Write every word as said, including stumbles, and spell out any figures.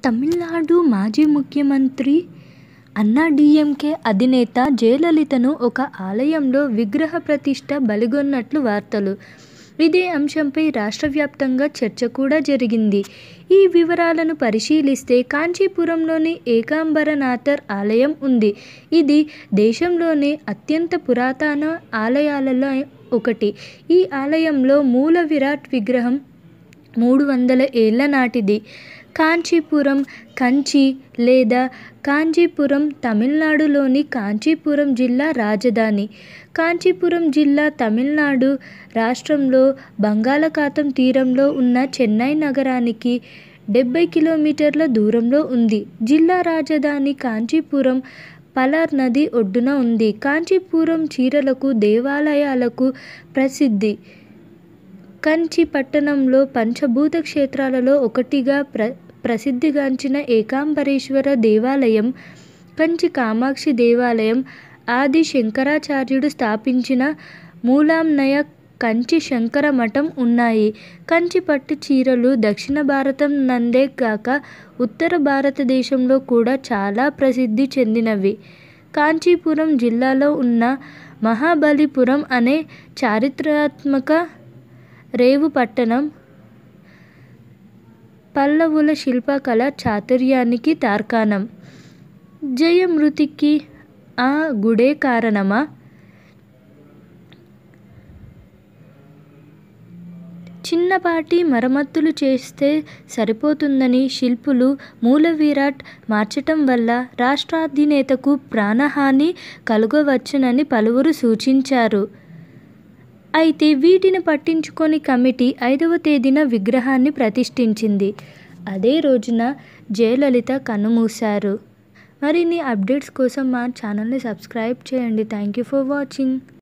తమిళనాడు మాజీ ముఖ్యమంత్రి అన్నాడీఎంకే అధినేత జయలలితను ఒక ఆలయంలో విగ్రహ ప్రతిష్ఠ బలిగొన్నట్లు వార్తలు. ఇదే అంశంపై రాష్ట్ర వ్యాప్తంగా చర్చ కూడా జరిగింది. ఈ వివరాలను పరిశీలిస్తే కాంచీపురంలోని ఏకాంబరనాథర్ ఆలయం ఉంది. ఇది దేశంలోని అత్యంత పురాతన ఆలయాలలో ఒకటి. ఈ ఆలయంలో మూల విరాట్ విగ్రహం మూడు వందల ఏళ్ల నాటిది. కాంచీపురం, కంచి లేదా కాంచీపురం తమిళనాడులోని కాంచీపురం జిల్లా రాజధాని. కాంచీపురం జిల్లా తమిళనాడు రాష్ట్రంలో బంగాళాఖాతం తీరంలో ఉన్న చెన్నై నగరానికి డెబ్బై కిలోమీటర్ల దూరంలో ఉంది. జిల్లా రాజధాని కాంచీపురం పలార్ నది ఒడ్డున ఉంది. కాంచీపురం చీరలకు, దేవాలయాలకు ప్రసిద్ధి. కంచి పట్టణంలో పంచభూత క్షేత్రాలలో ఒకటిగా ప్ర ప్రసిద్ధిగాంచిన ఏకాంబరేశ్వర దేవాలయం, కంచి కామాక్షి దేవాలయం, ఆది శంకరాచార్యుడు స్థాపించిన మూలాంనయ కంచి శంకర మఠం ఉన్నాయి. కంచి పట్టు చీరలు దక్షిణ భారతం నందే కాక ఉత్తర భారతదేశంలో కూడా చాలా ప్రసిద్ధి చెందినవి. కాంచీపురం జిల్లాలో ఉన్న మహాబలిపురం అనే చారిత్రాత్మక రేవు పట్టణం పల్లవుల శిల్పకళ చాతుర్యానికి తార్కాణం. జయ మృతికి ఆ గుడే కారణమా? చిన్నపాటి మరమ్మతులు చేస్తే సరిపోతుందని శిల్పులు మూల విరాట్ మార్చటం వల్ల రాష్ట్రాధినేతకు ప్రాణహాని కలుగవచ్చునని పలువురు సూచించారు. అయితే వీటిని పట్టించుకొని కమిటీ ఐదవ తేదీన విగ్రహాన్ని ప్రతిష్ఠించింది. అదే రోజున జయలలిత కన్నుమూశారు. మరిన్ని అప్డేట్స్ కోసం మా ఛానల్ని సబ్స్క్రైబ్ చేయండి. Thank you for watching.